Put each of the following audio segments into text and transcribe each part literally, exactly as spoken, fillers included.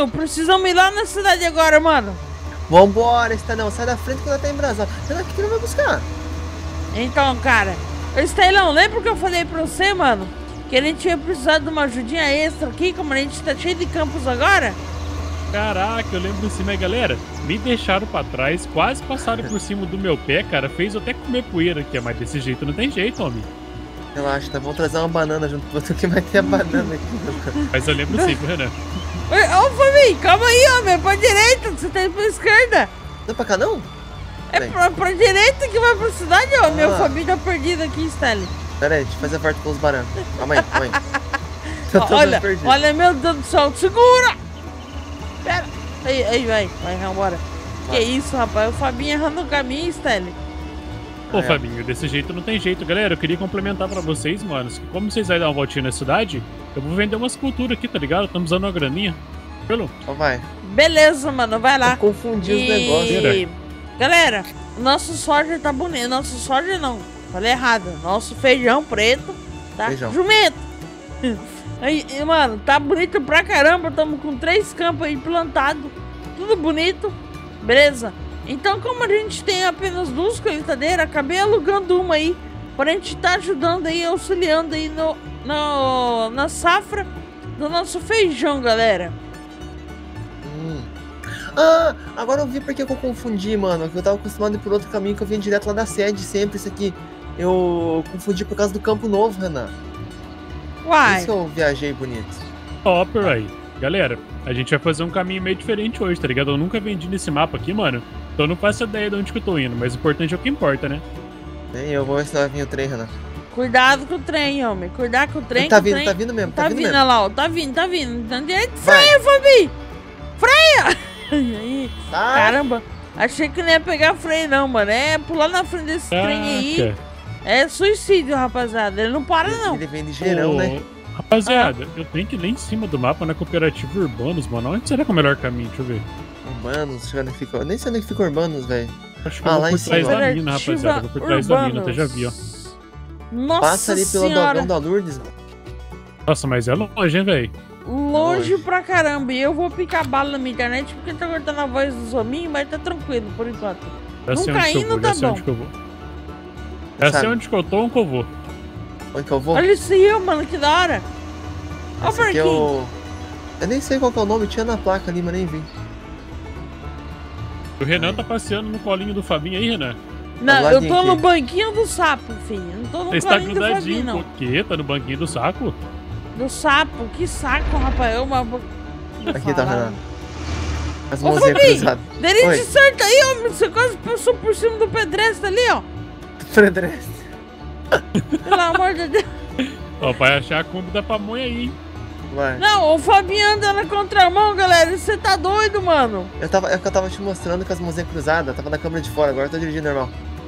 Fabinho, precisamos ir lá na cidade agora, mano. Vambora, Estelão, sai da frente que ela tá embrasada. Será que ele vai buscar? Então, cara, Estelão, lembra que eu falei pra você, mano? Que a gente ia precisar de uma ajudinha extra aqui, como a gente tá cheio de campos agora? Caraca, eu lembro assim, mas galera, me deixaram pra trás, quase passaram por cima do meu pé, cara, fez eu até comer poeira aqui, mas desse jeito não tem jeito, homem. Relaxa, tá, vamos trazer uma banana junto com você que vai ter a banana aqui. Mas eu lembro sim, Renan. Ô, Fabinho, calma aí, homem, é pra direita, você tá indo pra esquerda. Não é pra cá, não? É pra, pra direita que vai pra cidade, ó. Ah. Meu Fabinho tá perdido aqui, Stanley. Pera aí, deixa eu fazer a parte com os baranos. Calma aí, calma aí. Tô olha, olha, meu Deus do céu, segura! Pera, aí, aí, vai, vai, vambora. Que isso, rapaz, o Fabinho errando o caminho, Stanley. Pô, ah, é. Fabinho, desse jeito não tem jeito. Galera, eu queria complementar pra vocês, mano, que como vocês vão dar uma voltinha na cidade, eu vou vender umas culturas aqui, tá ligado? Estamos usando uma graninha. Pelo? Então vai. Beleza, mano, vai lá. Eu confundi e... os negócios. Galera, nosso soja tá bonito. Nosso soja não, falei errado. Nosso feijão preto, tá? Feijão. Jumento. Aí, mano, tá bonito pra caramba. Tamo com três campos aí plantados. Tudo bonito. Beleza? Então, como a gente tem apenas duas colheitadeiras, acabei alugando uma aí. Pra gente tá ajudando aí, auxiliando aí no, no, na safra do nosso feijão, galera. Hum. Ah, agora eu vi porque que eu confundi, mano. Que eu tava acostumado a ir por outro caminho, que eu vim direto lá da sede sempre. Isso aqui eu confundi por causa do Campo Novo, Renan. Uai. Por isso que eu viajei bonito. Top, aí. Galera, a gente vai fazer um caminho meio diferente hoje, tá ligado? Eu nunca vendi nesse mapa aqui, mano. Então eu não faço ideia de onde que eu tô indo, mas o importante é o que importa, né? Bem, eu vou ver se vai vir o trem, Renan. Cuidado com o trem, homem. Cuidado com o trem. Tá com vindo, o trem. tá vindo mesmo, tá, tá vindo vindo. mesmo. Lá, ó. Tá vindo, tá vindo. Tá direito. Freia, Fabi! Freia! Aí. Tá. Caramba. Achei que não ia pegar freio, não, mano. É pular na frente desse Caraca. trem aí. É suicídio, rapaziada. Ele não para, não. Ele vem ligeirão, Ô, né? Rapaziada, ah. eu tenho que ir lá em cima do mapa na cooperativa Urbanos, mano. Onde será que é o melhor caminho? Deixa eu ver. Urbanos, deixa eu ver onde fica. Eu nem sei onde que fica Urbanos, velho. Acho que Ah, eu lá vou em por trás cima. da mina, rapaziada. Vou por trás da mina, até já vi, ó. Nossa Passa ali pelo senhora. dogão da Lourdes, mano. Nossa, mas é longe, hein, velho? Longe Longe. pra caramba. E eu vou picar bala na minha internet porque tá cortando a voz dos hominhos, mas tá tranquilo por enquanto. Já sei Não onde que eu caindo, vou, tá já sei bom. onde que eu vou. Já sei onde que eu tô, onde que eu vou. Onde que eu vou? Olha isso aí, mano, que da hora. Olha o Esse aqui é barquinho. o... Eu nem sei qual que é o nome, tinha na placa ali, mas nem vi. O Renan tá passeando no colinho do Fabinho aí, Renan. Não, Ao eu ladinho tô no aqui. banquinho do sapo, filho. Não tô no Você está colinho do Fabinho, grudadinho, não. por quê? Tá no banquinho do saco? Do sapo? Que saco, rapaz. Eu, uma... Aqui tá, Renan. As Ô, mãozinhas Fabinho, cruzadas. dele Oi. de certo aí, ó. Você quase passou por cima do pedestre ali, ó. Fredrest. Pelo amor de Deus. Ó, vai achar a Kombi da pamonha aí, hein? Vai. Não, o Fabinho anda na contramão, galera. Você tá doido, mano. Eu tava, é que eu tava te mostrando com as mãozinhas cruzadas, tava na câmera de fora, agora eu tô dirigindo normal.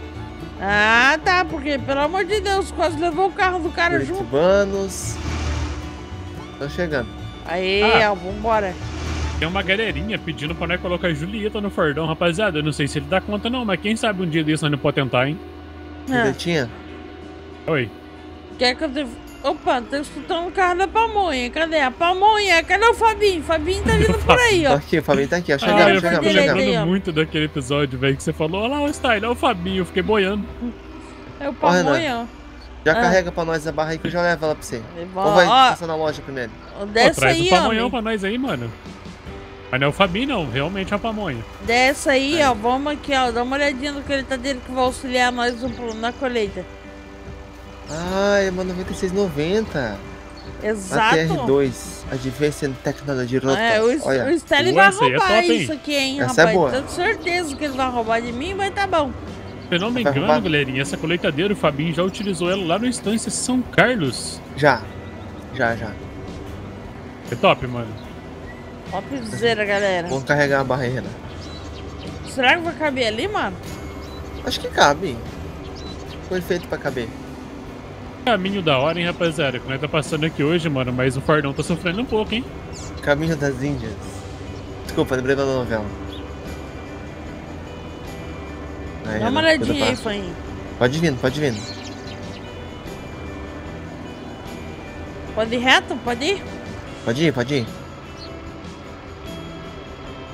Ah, tá. Porque, pelo amor de Deus, quase levou o carro do cara junto. Curitibanos. Tô chegando. Aí, Ah. ó, vambora. Tem uma galerinha pedindo pra nós colocar a Julieta no Fordão, rapaziada. Eu não sei se ele dá conta não, mas quem sabe um dia desse nós não pode tentar, hein? Ah, Julieta? Oi. quer que eu... Te... Opa, tô escutando o carro da pamonha. Cadê a pamonha? Cadê o Fabinho? Fabinho tá vindo por aí, Tô ó. aqui, o Fabinho tá aqui, ó. Ah, Chegamos, eu chegamos, fico direito chegamos. aí, ó. lembrando muito daquele episódio, velho, que você falou, olha lá o Style, olha o Fabinho, eu fiquei boiando. É o pamonha, ó. Já Ah. carrega pra nós a barra aí que eu já levo ela pra você. É bom. Ou vai Ó, passar na loja primeiro? ó, Pô, desce traz aí, o pamonhão ó. pra nós aí, mano. Mas não é o Fabinho, não, realmente é a pamonha. Desce aí, É. ó. Vamos aqui, ó. Dá uma olhadinha no que ele tá dele que vai auxiliar nós no- na colheita. Ah, é uma noventa e seis noventa. A Exato. T R dois, Advanced Technology Rotos. É, o, Olha, o Stanley Pô, vai essa aí é roubar top, hein? isso aqui, hein, Essa rapaz. é boa. Tenho certeza que ele vai roubar de mim, mas tá bom. Se eu não me Vai engano, roubar? galerinha, essa colheitadeira, o Fabinho já utilizou ela lá no Estância São Carlos. já. Já, já. É top, mano. Topzera, galera. Vamos carregar a barra aí, Renan. Será que vai caber ali, mano? Acho que cabe. Foi feito pra caber. Caminho da hora, hein, rapaziada. Que nós tá passando aqui hoje, mano, mas o Fordão tá sofrendo um pouco, hein. Caminho das Índias. Desculpa, lembrei da novela. Aí, Dá uma Renan, depois eu olhadinha aí, passo. Fainho. Pode vir, pode vir. Pode ir reto? Pode ir? Pode ir, pode ir.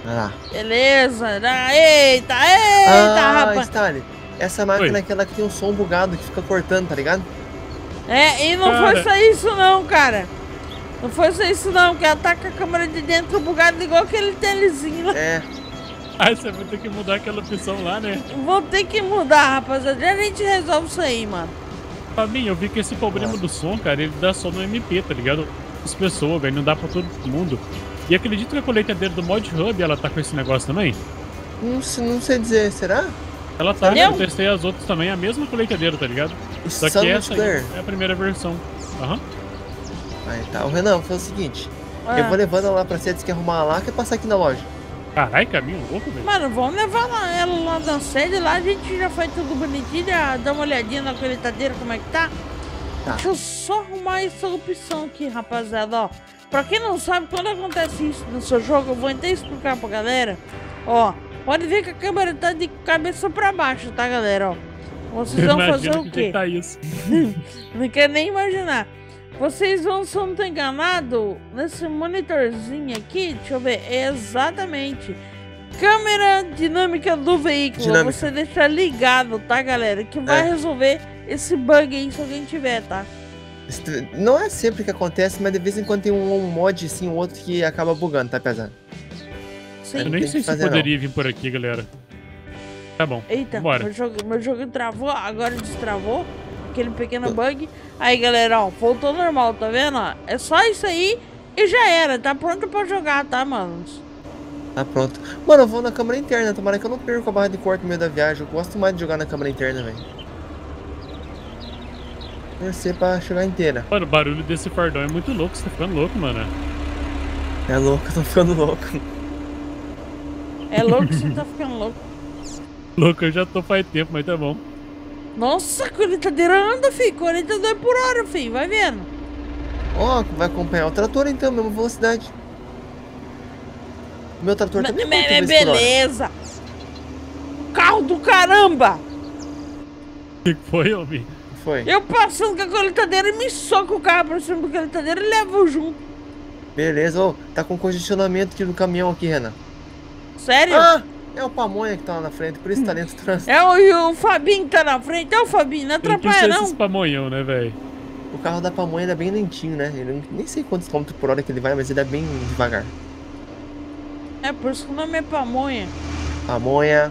Vai lá. Beleza. Ah, eita, eita, Ah, rapaz. Stalin, essa máquina Oi. é aquela que tem um som bugado, que fica cortando, tá ligado? É, e não Cara. foi só isso não, cara. Não foi só isso não, que ela tá com a câmera de dentro bugada igual aquele telezinho lá. É. Aí você vai ter que mudar aquela opção lá, né? Vou ter que mudar, rapaziada. Já a gente resolve isso aí, mano. Fabinho, eu vi que esse problema do som, cara, ele dá só no M P, tá ligado? As pessoas, velho, não dá pra todo mundo. E acredito que a colheitadeira do Mod Hub, ela tá com esse negócio também? Não, se- não sei dizer, será? Ela tá, Entendeu? eu testei as outras também, a mesma colheitadeira, tá ligado? Só Só que no essa aí multiplayer. é a primeira versão. Aham. Aí tá. O Renan, foi o seguinte. Ah. Eu vou levando ela lá pra sede, que arrumar lá, que é passar aqui na loja. Caralho, caminho louco, velho. Mano, vamos levar lá, ela lá na sede, lá a gente já faz tudo bonitinho, já dá uma olhadinha na colheitadeira, como é que tá. Tá. Deixa eu só arrumar essa opção aqui, rapaziada, ó. Pra quem não sabe, quando acontece isso no seu jogo, eu vou até explicar pra galera. Ó, pode ver que a câmera tá de cabeça pra baixo, tá, galera, ó. Vocês vão fazer Imagina o que quê? tá isso. Não quero nem imaginar. Vocês vão, se eu não tô enganado, nesse monitorzinho aqui, deixa eu ver, é exatamente câmera dinâmica do veículo. Dinâmica. Você deixa ligado, tá, galera? Que vai É. resolver esse bug aí se alguém tiver, tá? Isso não é sempre que acontece, mas de vez em quando tem um, um mod assim, um outro que acaba bugando, tá pesado? Sim. Eu não nem tem sei que se fazer, poderia vir por aqui, galera. Tá bom. Eita, Bora. meu jogo, meu jogo travou, agora destravou. Aquele pequeno bug. Aí, galera, ó, voltou normal, tá vendo? Ó? É só isso aí e já era. Tá pronto pra jogar, tá, mano? Tá pronto. Mano, eu vou na câmera interna, tomara que eu não perca a barra de corte no meio da viagem. Eu gosto mais de jogar na câmera interna, velho. Torcer pra chegar inteira. Mano, o barulho desse fardão é muito louco, você tá ficando louco, mano. É louco, eu tô ficando louco. É louco, você tá ficando louco. Louco, eu já tô faz tempo, mas tá bom. Nossa, a colheitadeira anda, filho. quarenta e dois por hora, filho. Vai vendo. Ó, vai acompanhar o trator então, mesma velocidade. O meu trator também Me- é me- Beleza. Carro do caramba. O que foi, homem? Foi. Eu passando com a colheitadeira e me soco o carro pra cima da colheitadeira e levo junto. Beleza, ô, tá com congestionamento aqui no caminhão aqui, Renan. Sério? Ah, é o Pamonha que tá lá na frente, por isso tá lento o trânsito. É o, e o Fabinho que tá na frente. É o Fabinho, não Tem que atrapalha ser não. esses pamonhão, né, velho? O carro da Pamonha ele é bem lentinho, né? Ele não- nem sei quantos quilômetros por hora que ele vai, mas ele é bem devagar. É por isso que o nome é pamonha. Pamonha.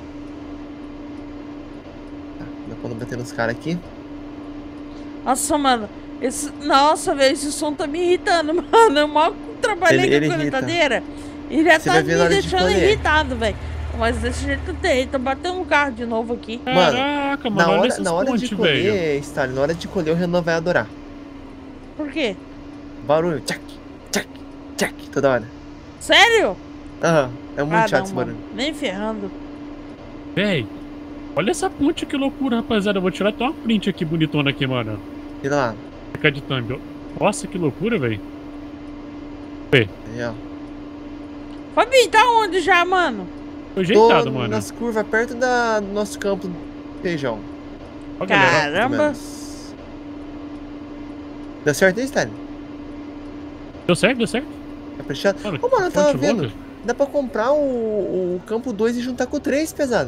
Tá, dá pra não bater nos caras aqui. Nossa, mano. Esse... Nossa, velho, esse som tá me irritando, mano. Eu mal trabalhei Ele- com ele a irrita. colheitadeira. E já Você tá vai ver na me hora de deixando colher. irritado, velho. Mas desse jeito eu tenho. Tô batendo um carro de novo aqui. Mano, Caraca, mano, Na olha hora, essas na hora de pontes, velho. colher, Stalin, na hora de colher o Renan vai adorar. Por quê? Barulho, tchac, tchac, tchac, toda hora. Sério? Aham, é muito Ah, chato não, esse mano. barulho. Nem ferrando. Véi, olha essa ponte, que loucura, rapaziada. Eu vou tirar até uma print aqui bonitona aqui, mano. Tira lá. Fica de thumb, ó. Nossa, que loucura, velho. Aí, ó. Fabinho, tá onde já, mano? Foi ajeitado, Tô mano. nas curvas perto da, do nosso campo de feijão. Ó, galera, mais ou Caramba. menos. Deu certo aí, Stalin? deu certo, deu certo. Caprichado? Mano, Ô, mano, eu tava ponte vendo. louca. Dá pra comprar o, o campo dois e juntar com o três, pesado.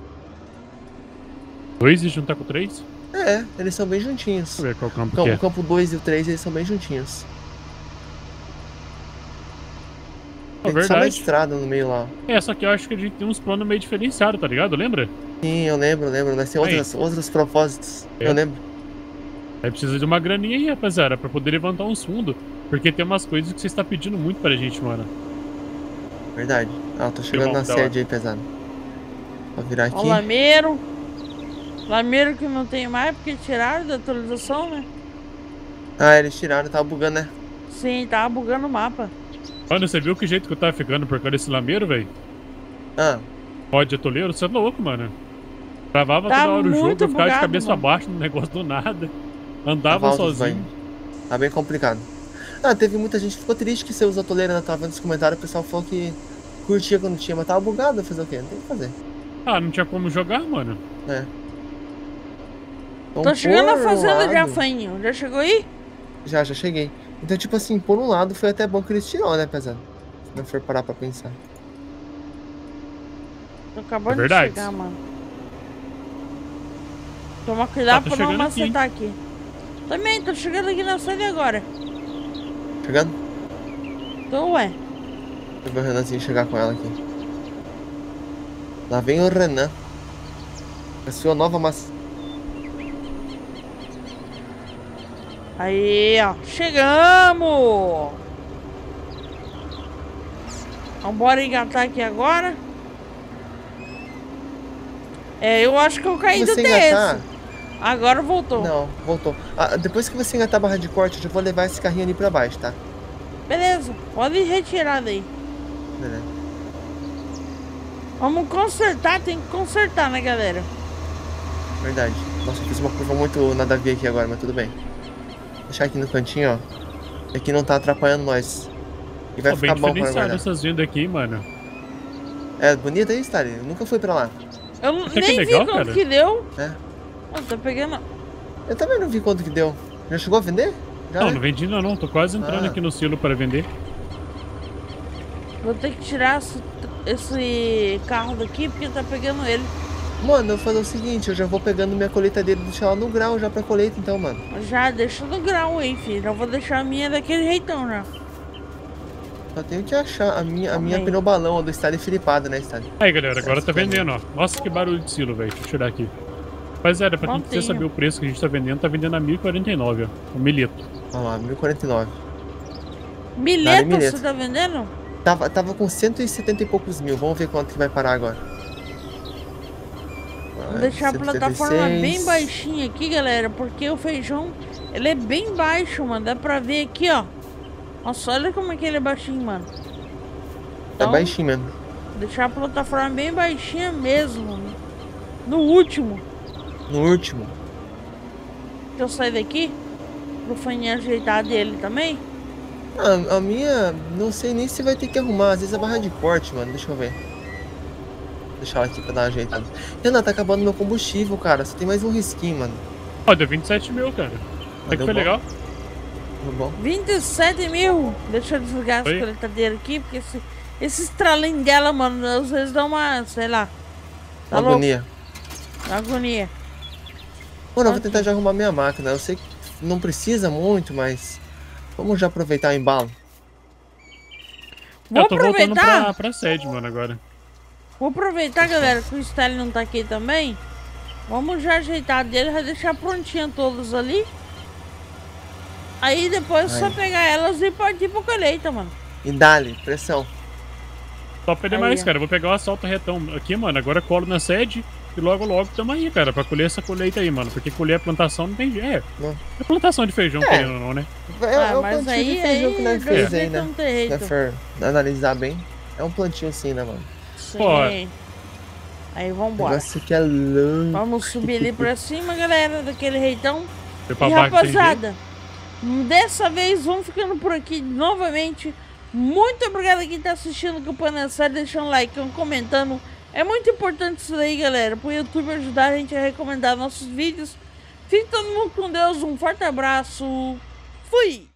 Dois e juntar com três? É, eles são bem juntinhos. Deixa eu ver qual campo O campo- que é. o campo dois e o três, eles são bem juntinhos. É Tem só uma verdade. estrada no meio lá. É, só que eu acho que a gente tem uns planos meio diferenciados, tá ligado? Lembra? Sim, eu lembro, eu lembro. Nós temos Aí. outras, outros propósitos. É. Eu lembro. Aí precisa de uma graninha aí, rapaziada, pra poder levantar uns fundos. Porque tem umas coisas que você está pedindo muito pra gente, mano. Verdade. Ah, eu tô chegando Irmão, na da sede aí, pesado. Vou virar Ó, aqui. Lameiro. Lameiro que não tem mais porque tiraram da atualização, né? Ah, eles tiraram, tava bugando, né? Sim, tava bugando o mapa. Mano, você viu que jeito que eu tava ficando por causa desse lameiro, velho? Ah, Pode de atoleiro? Você é louco, mano. Travava Tá toda hora o jogo, muito eu ficava de bugado, cabeça mano. abaixo no negócio do nada. Andava cavalos sozinho. vai. Tá bem complicado. Ah, teve muita gente que ficou triste que você usa atoleira, né? Tava vendo nos comentários, o pessoal falou que curtia quando tinha, mas tava bugado, fazer o quê? Não tem o que fazer. Ah, não tinha como jogar, mano. É. Tô Então, chegando na por um fazenda já, lado- Fainho. Já chegou aí? Já, já cheguei. Então, tipo assim, por um lado foi até bom que eles tirou, né, pesado? Se não for parar pra pensar. Tô acabando É verdade. de chegar, mano. Toma cuidado Ah, tô pra não chegando aqui, macetar aqui. Também, tô chegando aqui na sede agora. Chegando? Tô, ué. Deixa eu ver o Renanzinho chegar com ela aqui. Lá vem o Renan. A sua nova massa. Aí, ó. Chegamos! Vambora engatar aqui agora. É, eu acho que eu caí do Você T engatar? S. Agora voltou. Não, voltou. Ah, depois que você engatar a barra de corte, eu já vou levar esse carrinho ali pra baixo, tá? Beleza, pode retirar daí. Beleza. Vamos consertar, tem que consertar, né, galera? Verdade. Nossa, eu fiz uma curva muito nada a ver aqui agora, mas tudo bem. Vou deixar aqui no cantinho, ó. Aqui não tá atrapalhando nós. E vai Pô, ficar bem bom pra diferenciado guardar. essas vindas aqui, mano. É bonito aí, Stary? Eu nunca fui pra lá. Eu não- Até que nem legal, vi quanto cara. que deu. É. Eu tô pegando. Eu também não vi quanto que deu. Já chegou a vender? Já, Não, né? não vendi ainda não. Tô quase entrando Ah. aqui no silo para vender. Vou ter que tirar esse, esse carro daqui porque tá pegando ele. Mano, eu vou fazer o seguinte, eu já vou pegando minha colheitadeira e deixar ela no grau já pra colheita então, mano. Já deixa no grau aí, filho. Já vou deixar a minha daquele jeitão já. Só tenho que achar a minha, a minha Amém. pneu balão, a do Stary flipado, né, Stary? Aí, galera, agora Essa tá aqui é vendendo, ó. Nossa, que barulho de silo, velho. Deixa eu tirar aqui. Rapaziada, pra quem quiser Quantinho? saber o preço que a gente tá vendendo, tá vendendo a mil e quarenta e nove, ó. O milito. Olha lá, mil e quarenta e nove. Mileta, mileta. você tá vendendo? Tava, tava com cento e setenta e poucos mil, vamos ver quanto que vai parar agora. Vou deixar a plataforma bem baixinha aqui, galera, porque o feijão, ele é bem baixo, mano. Dá pra ver aqui, ó. Nossa, olha como é que ele é baixinho, mano. É Então, baixinho mesmo. deixar a plataforma bem baixinha mesmo, mano. No último. No último. Deixa eu sair daqui. Pro faninho ajeitar dele também. Ah, a minha, não sei nem se vai ter que arrumar. Às vezes a barra de corte, mano. Deixa eu ver. Deixar ela aqui pra dar uma ajeitada. Renan, tá acabando meu combustível, cara. Só tem mais um risquinho, mano. Ó, deu vinte e sete mil, cara. Ah, Até que deu foi bom. legal. Tá bom. vinte e sete mil. Deixa eu desligar essa Oi? coletadeira aqui, porque esse, esse estralinho dela, mano, às vezes dá uma, sei lá. Tá louco? Agonia. Dá agonia. Mano, eu vou Ok. tentar já arrumar minha máquina. Eu sei que não precisa muito, mas vamos já aproveitar o embalo. Vou eu tô voltando aproveitar. pra, pra sede, mano, agora. Vou aproveitar, galera, que o Stanley não tá aqui também. Vamos já ajeitar dele, vai deixar prontinha todas ali. Aí depois é só Ai. pegar elas e partir pra colheita, mano. E dá-lhe, pressão. Top Aí, demais, ó. cara. Eu vou pegar o assalto retão aqui, mano. Agora colo na sede e logo logo tamo aí, cara, pra colher essa colheita aí, mano. Porque colher a plantação não tem jeito. É, Não. é plantação de feijão, É. querendo ou não, né? É, ah, é o mas plantio aí, de feijão aí que nós desse fez aí, jeito né? não tem Se jeito. nós for analisar bem, é um plantio sim, né, mano? Sim. Pô. Aí O vambora. negócio que é louco. Vamos subir ali pra cima, galera, daquele jeitão. Foi pra E baixo sem jeito. rapaziada, dessa vez vamos ficando por aqui novamente. Muito obrigado a quem tá assistindo com o Pana Série, deixando um like, comentando. É muito importante isso daí, galera, pro YouTube ajudar a gente a recomendar nossos vídeos. Fique todo mundo com Deus, um forte abraço. Fui!